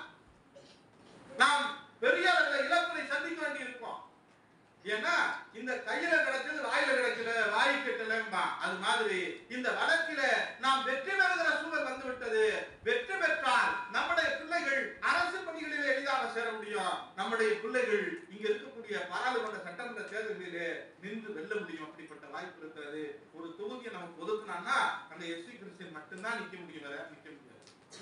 நாம் பெரிய அளவில் இழப்பை சந்திக்க வேண்டி இருக்கும். ஏன்னா இந்த கையில கிடைச்சது வாயில கிடைக்கல, வாய் கட்டலம்பா. அது மாதிரி இந்த வழக்கில நாம் வெற்றி பெறுகிற சூழல் வந்து விட்டது. வெற்றி பெற்றால் நம்முடைய பிள்ளைகள் அரசு பணிகளில் எளிதாக சேர முடியும். நம்முடைய பிள்ளைகள் இங்க இருக்கக்கூடிய பாராளுமன்ற சட்டமன்ற தேர்தலிலே நின்று வெல்ல முடியும். அப்படிப்பட்ட வாய்ப்பு இருக்கிறது. ஒரு தொகுதியை நமக்கு ஒதுக்குனான்னா அந்த எஸ்சி கிறிஸ்டியன் மட்டும்தான் நிக்க முடியும், வேற நிக்க முடியாது.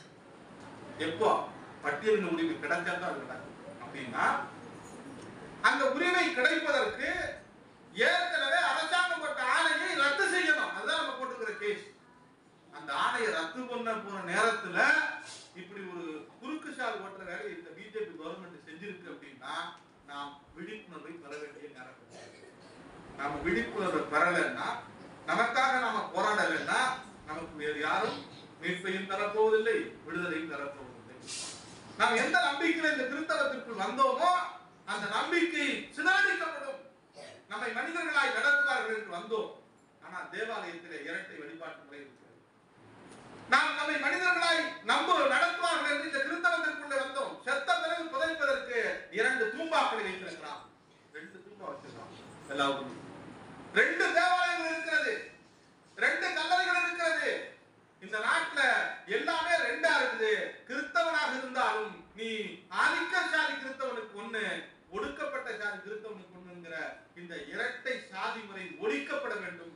எப்போ பட்டியலின் உரிமை கிடைச்சாதான் அது நடக்கும். அப்படின்னா அந்த உரிமை கிடைப்பதற்கு ஏற்கனவே அரசாங்கம் போட்ட ஆணையை ரத்து செய்யணும். அதுதான் நம்ம போட்டுக்கிற கேஸ். அந்த ஆணையை ரத்து பண்ண போற நேரத்துல இப்படி ஒரு குறுக்கு சால் ஓட்டுற வேலையை இந்த பிஜேபி கவர்மெண்ட் செஞ்சிருக்கு அப்படின்னா நாம் விழிப்புணர்வை பெற வேண்டிய நேரம். நாம விழிப்புணர்வை பெறலைன்னா, நமக்காக நாம போராடலைன்னா நமக்கு வேறு யாரும் மீட்பையும் தரப்போவதில்லை, விடுதலையும் தரப்போவதில்லை. நாம் எந்த நம்பிக்கையில இந்த கிறிஸ்தவத்திற்குள் வந்தோமோ அந்த நம்பிக்கை சிதறடிக்கப்படும். நம்மை மனிதர்களாய் நடத்துவார்கள் என்று வந்தோம். ஆனா தேவாலயத்திலே இரட்டை வழிபாட்டு முறை இருக்கிறது. நாம் நம்மை மனிதர்களாய் நம்ப நடத்துவார்கள் என்று இந்த கிறிஸ்தவத்திற்குள்ளே வந்தோம். செத்த பிறகு புதைப்பதற்கு இரண்டு தூம்பாக்களை வைத்திருக்கிறார். ரெண்டு தூம்பா வச்சிருக்கான். எல்லாரும் ரெண்டு தேவாலயங்கள் இருக்கிறது, ரெண்டு கல்லறைகள் இருக்கிறது. இந்த நாட்டுல எல்லாமே ரெண்டா இருக்குது. கிறிஸ்தவனாக இருந்தாலும் நீ ஆதிக்கசாலி கிறிஸ்தவனுக்கு ஒண்ணு, ஒடுக்கப்பட்ட சாதி கிறிஸ்தவனுக்கு ஒண்ணுங்கிற இந்த இரட்டை சாதி முறை ஒழிக்கப்பட வேண்டும்.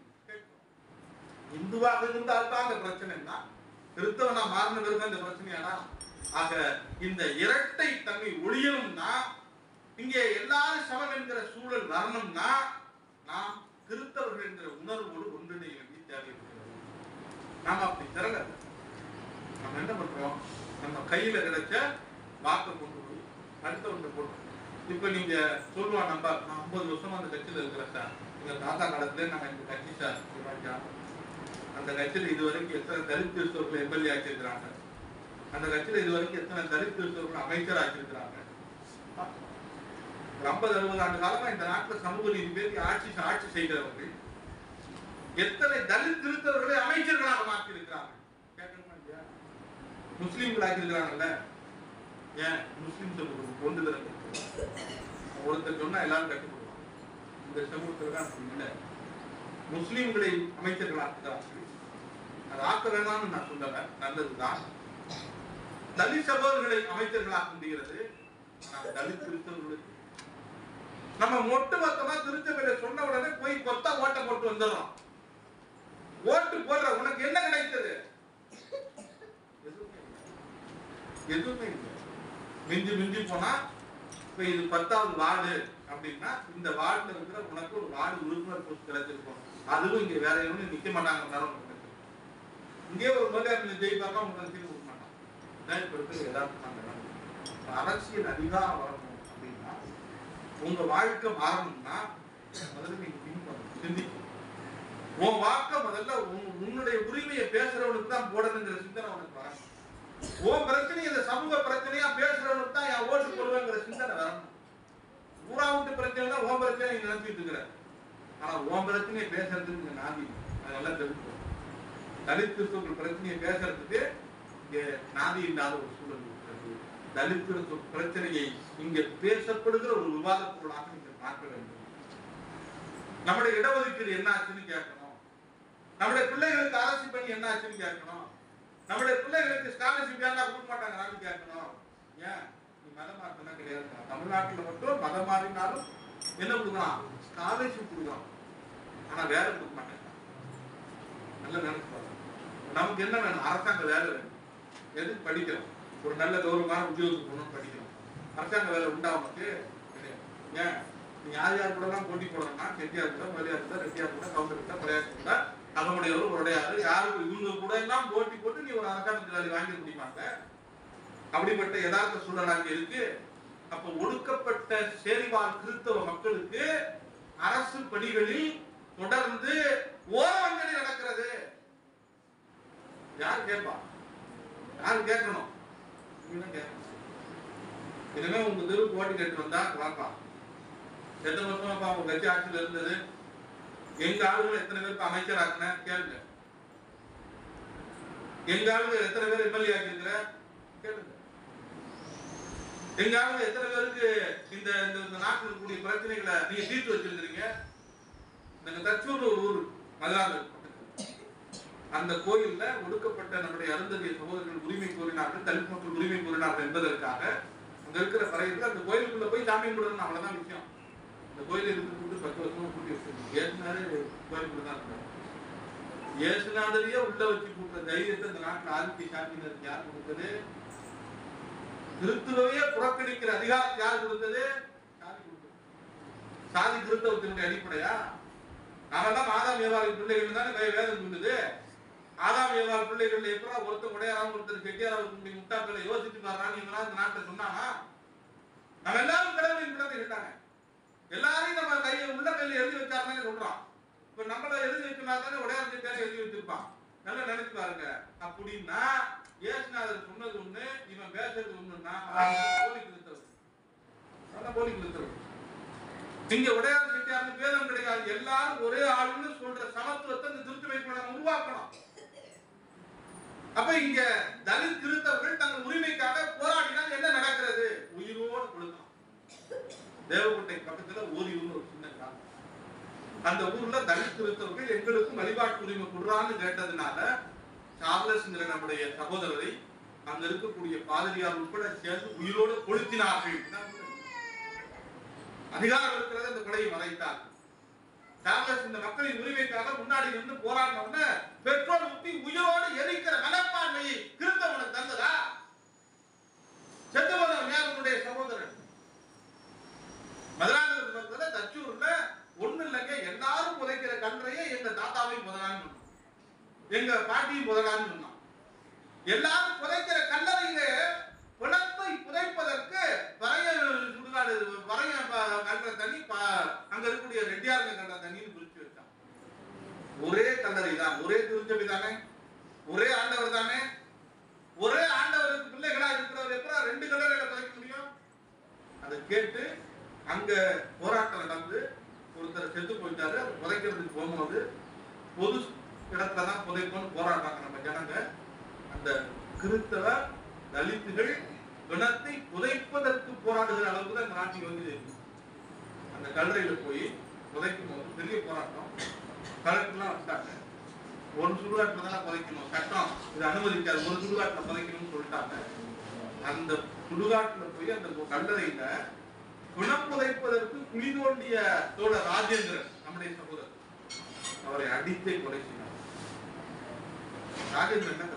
இந்துவாக இருந்தால் தான் அந்த பிரச்சனைனா, கிறிஸ்தவனா மாறின பிறகு அந்த பிரச்சனையானா? ஆக இந்த இரட்டை தன்மை ஒழியணும்னா, இங்கே எல்லாரும் சமம் என்கிற சூழல் வரணும்னா நாம் கிறிஸ்தவர்கள் என்கிற உணர்வோடு ஒன்றிணைய வேண்டிய தேவை இருக்கிறது. நாம அப்படி திறல. நம்ம என்ன பண்றோம்? நம்ம கையில கிடைச்ச வாக்கை கொண்டு போய் அடுத்தவங்க போடுறோம். இப்ப நீங்க சொல்லுவா, நம்ம நான் ஐம்பது வருஷமா அந்த கட்சியில இருக்கிறேன் சார், எங்க தாத்தா காலத்துல நாங்க இந்த கட்சி சார், அந்த கட்சியில இது வரைக்கும் எத்தனை தலித் கிறிஸ்தவர்கள் எம்எல்ஏ ஆக்கியிருக்கிறாங்க, அந்த கட்சியில இது வரைக்கும் எத்தனை தலித் கிறிஸ்தவர்கள் அமைச்சர் ஆக்கியிருக்கிறாங்க. ஒரு ஐம்பது அறுபது ஆண்டு காலமா இந்த நாட்டில் சமூக நீதி பேசி ஆட்சி ஆட்சி செய்கிறவர்கள் எத்தனை தலித் கிறிஸ்தவர்களை அமைச்சர்களாக மாற்றி இருக்கிறார்கள். கேட்கணுமா இல்லையா? முஸ்லீம்கள் ஆக்கியிருக்கிறாங்கல்ல, ஏன் முஸ்லீம் கொண்டு தர ஒருத்தர் சொன்னா எல்லாரும் கட்டுப்படுவாங்க. இந்த சமூகத்தில் தான் இல்லை. முஸ்லீம்களை அமைச்சர்களாக்குகிறார்கள். அது ஆக்க வேணாம்னு நான் சொல்லல, நல்லதுதான். தலித் சகோதரர்களை அமைச்சர்களாக்க முடிகிறது. தலித் கிறிஸ்தவர்களுக்கு நம்ம ஒட்டுமொத்தமா திருச்சபையில சொன்ன உடனே போய் கொத்தா ஓட்டை போட்டு வந்துடுறோம். ஓட்டு போடுற உனக்கு என்ன கிடைத்தது? எதுவுமே இல்லை. மிஞ்சி மிஞ்சி போனா இப்ப இது பத்தாவது வார்டு அப்படின்னா இந்த வார்டுல இருக்கிற உனக்கு ஒரு வார்டு உறுப்பினர் போஸ்ட் கிடைச்சிருக்கும். அதுவும் இங்க வேற எவனும் நிக்க மாட்டாங்க. இங்கே ஒரு முதல்ல ஜெயிப்பாங்க, உங்களுக்கு தீர்வு கொடுக்க மாட்டாங்க. இப்ப இருக்கிற யதார்த்தமாக அரசியல் அதிகாரம் வரணும் அப்படின்னா, உங்க வாழ்க்கை மாறணும்னா முதல்ல நீங்க திங்க் பண்ணணும், சிந்திக்கணும். உன் வாக்க முதல்ல உன்னுடைய உரிமையை பேசுறவனுக்கு தான் போடணுங்கிற சிந்தனை உனக்கு வரணும். உன் பிரச்சனை இந்த சமூக பிரச்சனையா பேசுறவனுக்கு தான் என் ஓட்டு போடுவேங்கிற சிந்தனை வரணும். ஊரா விட்டு பிரச்சனை தான் உன் பிரச்சனை நீங்க நினைச்சிட்டு இருக்கிற. ஆனா உன் பிரச்சனையை பேசுறதுக்கு இங்க நாதி அதெல்லாம் தெரிஞ்சுக்கோ. தலித் கிறிஸ்தவர்கள் பிரச்சனையை பேசுறதுக்கு இங்க நாதி இல்லாத ஒரு சூழல் இருக்கிறது. தலித் கிறிஸ்தவ பிரச்சனையை இங்க பேசப்படுகிற ஒரு விவாத பொருளாக நீங்க பார்க்க வேண்டும். நம்முடைய இடஒதுக்கீடு என்ன ஆச்சுன்னு கேட்கணும். நம்முடைய பிள்ளைகளுக்கு அரசு பணி என்ன ஆச்சுன்னு கேட்கணும். நம்முடைய பிள்ளைகளுக்கு ஸ்காலர்ஷிப் ஏன்னா கொடுக்க மாட்டாங்கன்னு கேட்கணும். ஏன் நீ மதம் மாற்றம்னா கிடையாது. தமிழ்நாட்டில் மட்டும் மதம் மாறினாலும் என்ன கொடுக்கலாம்? ஸ்காலர்ஷிப் கொடுக்கலாம். ஆனா வேலை கொடுக்க மாட்டாங்க. நல்ல நினைச்சு பாருங்க. நமக்கு என்ன வேணும்? அரசாங்க வேலை வேணும். எதுக்கு படிக்கிறோம்? ஒரு நல்ல கௌரவமான உத்தியோகத்துக்கு போகணும்னு படிக்கிறோம். அரசாங்க வேலை உண்டா உனக்கு? ஏன் நீ யார் யார் கூட எல்லாம் போட்டி போடணும்னா செட்டியார் கூட, மலையார் கூட, ரெட்டியார் கூட, கவுண்டர் கூட, பழையார் கூட, அகமுடையவர், உடையாரு, யாருக்கு இவங்க கூட எல்லாம் போட்டி போட்டு நீ ஒரு அரசாங்கத்து வேலை வாங்கி முடியுமாங்க? அப்படிப்பட்ட யதார்த்த சூழல் அங்க இருக்கு. அப்ப ஒடுக்கப்பட்ட சேரிவாழ் கிறிஸ்தவ மக்களுக்கு அரசு பணிகளில் தொடர்ந்து ஓரவஞ்சனை நடக்கிறது. யார் கேட்பா? யார் கேட்கணும்? இனிமே உங்க தெருவுக்கு ஓட்டு கேட்டு வந்தா வாப்பா, எத்தனை வருஷமா உங்க கட்சி ஆட்சியில் இருந்தது, எங்க ஆளுகளை எத்தனை பேருக்கு அமைச்சர் ஆக்குன கேளுங்க. எங்க ஆளுங்க எத்தனை பேர் எம்எல்ஏ ஆக்கிருக்கிற கேளுங்க. எங்க ஆளுங்க எத்தனை பேருக்கு இந்த இந்த நாட்டில் இருக்கக்கூடிய பிரச்சனைகளை நீங்க தீர்த்து வச்சிருக்கிறீங்க. இந்த தச்சூர் ஒரு ஊர் மதுராந்தகம், அந்த கோயில்ல ஒடுக்கப்பட்ட நம்முடைய அருந்ததிய சகோதரர்கள் உரிமை கோரினார்கள், தலித் மக்கள் உரிமை கோரினார்கள் என்பதற்காக அங்க இருக்கிற பறையில அந்த கோயிலுக்குள்ள போய் சாமி கும்பிடணும். அவ்வளவுதான் விஷயம். இந்த கோயில இருந்து கூட்டு பத்து வருஷமா கூட்டி வச்சிருக்கோம். ஏசுனாரு கோயிலுக்குள்ள தான் இருக்காரு. ஏசுநாதரையே உள்ள வச்சு கூட்டுற தைரியத்தை இந்த நாட்டில் ஆதிக்க சாமியினருக்கு யார் கொடுத்தது? கிறிஸ்துவையே புறக்கணிக்கிற அதிகாரத்தை யார் கொடுத்தது? சாதி கொடுத்தது. சாதி கிறிஸ்தவத்தினுடைய அடிப்படையா? நாமெல்லாம் ஆதாம் ஏவாளின் பிள்ளைகள் தானே வேதம் சொல்லுது. ஆதாம் ஏவாள் பிள்ளைகள் எப்படா ஒருத்தர் உடையாராம் ஒருத்தர் கெட்டியாராவுக்கு முட்டாக்களை யோசிச்சு பாருறான்னு இவனா இந்த நாட்டை சொன்னானா? நம்ம எல்லாரும் கடவுளின் பிள்ளை கேட்டாங்க. எல்லாரையும் நம்ம கையை உள்ள கையில எழுதி வச்சாருன்னு சொல்றோம். இப்ப நம்மள எழுதி வச்சுனா தானே உடையார் பேரை எழுதி வச்சிருப்பான். நல்லா நினைச்சு பாருங்க. அப்படின்னா ஏசுநாதர் சொன்னது ஒண்ணு, இவன் பேசுறது ஒண்ணுன்னா போலி கிறிஸ்தவர். அதான் போலி கிறிஸ்தவர். இங்க உடையார் செட்டியார் பேதம் கிடையாது. எல்லாரும் ஒரே ஆளுன்னு சொல்ற சமத்துவத்தை இந்த திருத்தமை படம் உருவாக்கணும். அப்ப இங்க தலித் கிறிஸ்தவர்கள் தங்கள் உரிமைக்காக போராடினால் என்ன நடக்கிறது? உயிரோடு கொடுக்கணும். தேவக்கோட்டை பக்கத்துல ஓரியூர்னு ஒரு சின்ன கிராமம். அந்த ஊர்ல தலித் கிறிஸ்தவர்கள் எங்களுக்கும் வழிபாட்டு உரிமை கொடுறான்னு கேட்டதுனால சார்லஸ்ங்கிற நம்முடைய சகோதரரை அங்க இருக்கக்கூடிய பாதிரியார் உட்பட சேர்ந்து உயிரோடு கொளுத்தினார்கள். அதிகாரம் இருக்கிறது அந்த கொலையை மறைத்தார். சார்லஸ் இந்த மக்களின் உரிமைக்காக முன்னாடி நின்று போராடினோம்னு பெட்ரோல் ஊற்றி உயிரோடு எரிக்கிற மனப்பான்மையை கிறிஸ்தவனுக்கு தந்ததா? செத்துவதன் யாருடைய சகோதரன் மதுராந்தகத்து பக்கத்துல தச்சூர்ல ஒண்ணு இல்லைங்க, எல்லாரும் புதைக்கிற கன்றையே எங்க தாத்தாவையும் புதலான்னு சொன்னோம், எங்க பாட்டியும் புதலான்னு சொன்னோம். எல்லாரும் புதைக்கிற கல்லறையில பிணத்தை புதைப்பதற்கு வரைய சுடுகாடு வரைய கல்ற தண்ணி அங்க இருக்கக்கூடிய ரெட்டியாருங்க கல்ற தண்ணின்னு பிரிச்சு வச்சான். ஒரே கல்லறை தான், ஒரே திருச்சபை தானே, ஒரே ஆண்டவர் தானே, ஒரே ஆண்டவருக்கு பிள்ளைகளா இருக்கிறவர் எப்ப ரெண்டு கல்லறையில புதைக்க முடியும்? அதை கேட்டு அங்க போராட்டம் நடந்து ஒருத்தர் செத்து போயிட்டாரு. அதை புதைக்கிறதுக்கு போகும்போது பொது இடத்துலதான் புதைப்போன்னு போராட்டாங்க நம்ம ஜனங்க. அந்த கிறிஸ்தவ தலித்துகள் பிணத்தை புதைப்பதற்கு போராடுகிற அளவுக்கு தான் இந்த நாட்டில் வந்து அந்த கல்லறையில போய் புதைக்கும் போது பெரிய போராட்டம். கலெக்டர்லாம் வந்தாங்க. ஒரு சுடுகாட்டுல தான் புதைக்கணும், சட்டம் இது அனுமதிக்காது, ஒரு சுடுகாட்டுல புதைக்கணும்னு சொல்லிட்டாங்க. அந்த சுடுகாட்டுல போய் அந்த கல்லறையில பிணம் புதைப்பதற்கு குழி தோண்டிய தோழ ராஜேந்திரன் நம்முடைய சகோதரர் அவரை அடித்தே கொலை செய்தார். ராஜேந்திரன் என்ன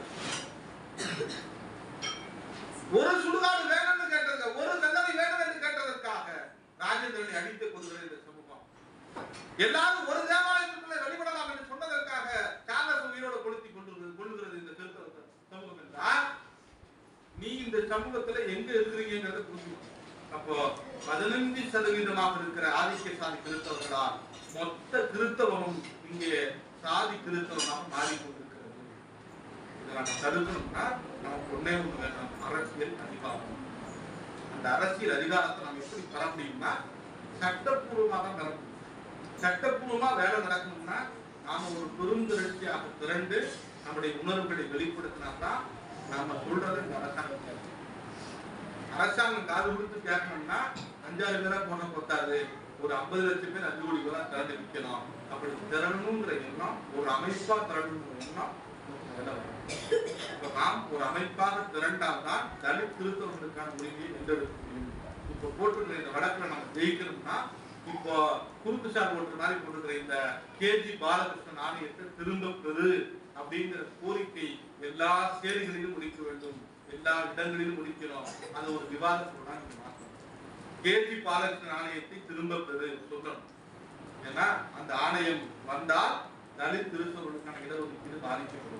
ஒரு சுடுகாடு வேணும்னு கேட்டது, ஒரு கல்லறை வேணும் என்று கேட்டதற்காக ராஜேந்திரனை அடித்து கொள்கிற இந்த சமூகம். எல்லாரும் ஒரு தேவாலயத்துக்குள்ள வெளிப்படலாம் என்று சொன்னதற்காக சார்லஸ் உயிரோடு கொளுத்தி கொண்டு கொள்ளுகிறது இந்த சமூகம் என்றால் நீ இந்த சமூகத்துல எங்க இருக்கிறீங்கிறத புரிஞ்சுக்கணும். அப்போ பதினைந்து சதவீதமாக இருக்கிற ஆதிக்க சாதி கிறிஸ்தவர்களால் மொத்த கிறிஸ்தவமும் இங்கே சாதி கிறிஸ்தவனாக மாறிக்கொண்டிருக்கிறது. இதை நம்ம தடுக்கணும்னா நமக்கு ஒன்னே ஒண்ணு வேணும், அரசியல் அதிகாரம். அந்த அரசியல் அதிகாரத்தை நம்ம எப்படி பெற முடியும்னா சட்டப்பூர்வமாக பெற முடியும். சட்டப்பூர்வமா வேலை நடக்கணும்னா நாம ஒரு பெருந்திரட்சியாக திரண்டு நம்முடைய உணர்வுகளை வெளிப்படுத்தினால்தான் நாம சொல்றது இந்த அரசாங்கம் கேட்கணும். அரசாங்கம் காது கொடுத்து கேட்கணும்னா அஞ்சாறு பேரா போன கொத்தாது, ஒரு ஐம்பது லட்சம் பேர் அஞ்சு கோடி பேரா திரண்டு நிற்கணும். அப்படி திரளணுங்கிற எண்ணம், ஒரு அமைப்பா திரளணுங்கிற எண்ணம் இப்ப நாம் ஒரு அமைப்பாக திரண்டால்தான் தலித் திருத்தவர்களுக்கான உரிமையை வென்றெடுக்க முடியும். இப்ப போட்டுக்கிற இந்த வழக்குல நம்ம ஜெயிக்கணும்னா இப்போ குறுக்கு சார் ஓட்டுற மாதிரி போட்டுக்கிற இந்த கேஜி பாலகிருஷ்ணன் ஆணையத்தை திரும்ப பெறு அப்படிங்கிற கோரிக்கை எல்லா சேரிகளிலும் முடிக்க வேண்டும், எல்லா இடங்களிலும் முடிக்கணும். அது ஒரு விவாதத்தோட நீங்க மாற்றணும். கேஜி பாலகிருஷ்ணன் ஆணையத்தை திரும்ப பெறு சொல்லணும். ஏன்னா அந்த ஆணையம் வந்தால் தலித் திருத்தவர்களுக்கான இடஒதுக்கீடு பாதிக்கப்படும்.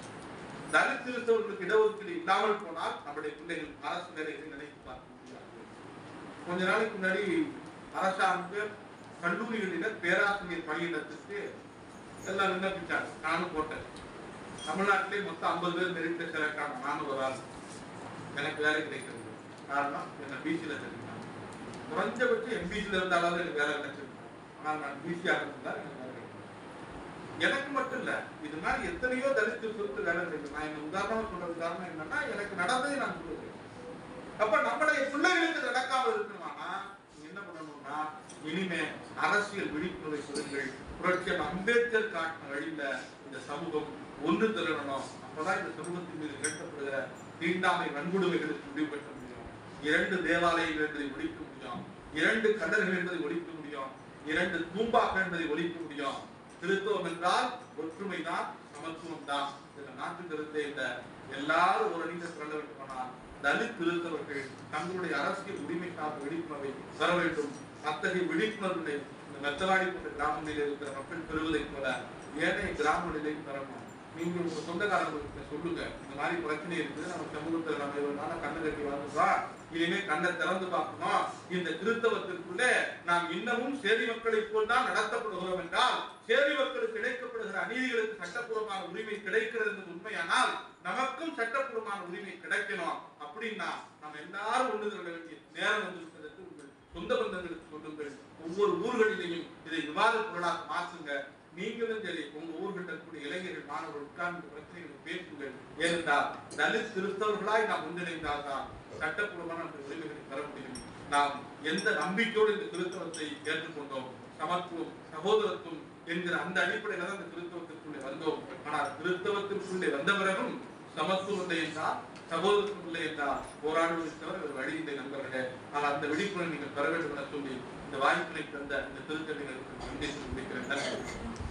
தலித் திருத்தவர்களுக்கு இடஒதுக்கீடு இல்லாமல் போனால் நம்முடைய பிள்ளைகள் அரசு வேலைகளை நினைத்து பார்க்க முடியாது. கொஞ்ச நாளைக்கு முன்னாடி அரசாங்க கல்லூரிகளில பேராசிரியர் பணியிடத்துக்கு எல்லாம் விண்ணப்பிச்சாங்க. நானும் போட்டேன். தமிழ்நாட்டிலே மொத்தம் ஐம்பது பேர் மெரிட்ல செலக்ட் ஆன நானும் ஒரு ஆள். எனக்கு வேலை கிடைக்கிறது காரணம் என்ன பிசியில தெரிஞ்சாங்க. குறைஞ்சபட்சம் எம்பிசில இருந்தாலும் எனக்கு வேலை கிடைச்சிருக்காங்க. ஆனால் நான் பிசி ஆகிறதுல எனக்கு வேலை கிடைக்கும். எனக்கு மட்டும் இல்ல, இது மாதிரி எத்தனையோ தலித் திருத்தத்துக்கு வேலை கிடைக்கும். நான் இந்த உதாரணமா சொல்றது காரணம் என்னன்னா எனக்கு நடந்ததை நான் சொல்லுவேன். அப்ப நம்மளுடைய பிள்ளைகளுக்கு நடக்காம இருக்கணும்னா என்ன பண்ணணும்னா இனிமே அரசியல் விழிப்புணர்வை சொல்லுங்கள். புரட்சியர் அம்பேத்கர் காட்டின வழியில இந்த சமூகம் ஒன்று திரளணும். அப்பதான் இந்த சமூகத்தின் மீது இழக்கப்படுகிற தீண்டாமை வன்கொடுமைகளுக்கு முடிவு பெற்ற முடியும். இரண்டு தேவாலயங்கள் என்பதை ஒழிக்க முடியும், இரண்டு கல்லர்கள் என்பதை ஒழிக்க முடியும், இரண்டு தூம்பாக்கள் என்பதை ஒழிக்க முடியும். கிறிஸ்தவம் என்றால் ஒற்றுமைதான், சமத்துவம் தான். நாட்டு கருத்தை இந்த எல்லாரும் ஒரு அணிந்து திரள வேண்டுமானால் தலித் கிறிஸ்தவர்கள் தங்களுடைய அரசியல் உரிமைக்காக விழிப்புணர்வை பெற வேண்டும். அத்தகைய விழிப்புணர்வை இந்த மெத்தவாடி போன்ற கிராமங்களில் இருக்கிற மக்கள் பெறுவதை போல ஏனைய கிராமங்களிலேயும் பெறணும். நீங்க உங்க சொந்தக்காரங்களுக்கு சொல்லுங்க, இந்த மாதிரி பிரச்சனை இருக்குது, நம்ம சமூகத்துல நம்ம இவனால கண்ணு கட்டி வாழ்ந்துட்டா, இனிமே கண்ணை திறந்து பார்க்கணும். இந்த கிறிஸ்தவத்திற்குள்ளே நாம் இன்னமும் சேரி மக்களை போல் தான் நடத்தப்படுகிறோம் என்றால் சேரி மக்களுக்கு கிடைக்கப்படுகிற அநீதிகளுக்கு சட்டப்பூர்வமான உரிமை கிடைக்கிறது என்பது உண்மையானால் நமக்கும் சட்டப்பூர்வமான உரிமை கிடைக்கணும். அப்படின்னா நம்ம எல்லாரும் ஒன்று திரள வேண்டிய நேரம் வந்திருப்பதற்கு உங்கள் சொந்த பந்தங்களுக்கு சொல்லுங்கள். ஒவ்வொரு ஊர்களிலேயும் இதை விவாத பொருளாக மாற்றுங்க. நீங்களும் சரி, உங்க ஊர்கிட்ட இருக்கக்கூடிய இளைஞர்கள் மாணவர்கள் உட்கார்ந்து பிரச்சனைகளை பேசுங்கள். ஏனென்றால் தலித் கிறிஸ்தவர்களாய் நாம் ஒன்றிணைந்தால்தான் சட்டப்பூர்வமான உரிமைகளை பெற முடியும். நாம் எந்த நம்பிக்கையோடு இந்த கிறிஸ்தவத்தை ஏற்றுக்கொண்டோம், சமத்துவம் சகோதரத்துவம் என்கிற அந்த அடிப்படையில தான் இந்த கிறிஸ்தவத்திற்குள்ளே வந்தோம். ஆனால் கிறிஸ்தவத்திற்குள்ளே வந்த பிறகும் சமத்துவம் இல்லை என்றால், சகோதரத்துவம் இல்லை என்றால் போராடுவதை தவிர ஒரு வழி இல்லை நண்பர்களே. ஆனால் அந்த விழிப்புணர்வை நீங்கள் பெற வேண்டும் என சொல்லி இந்த வாய்ப்பினை தந்த இந்த திருத்தணிகளுக்கு நன்றி தெரிவிக்கிறேன்.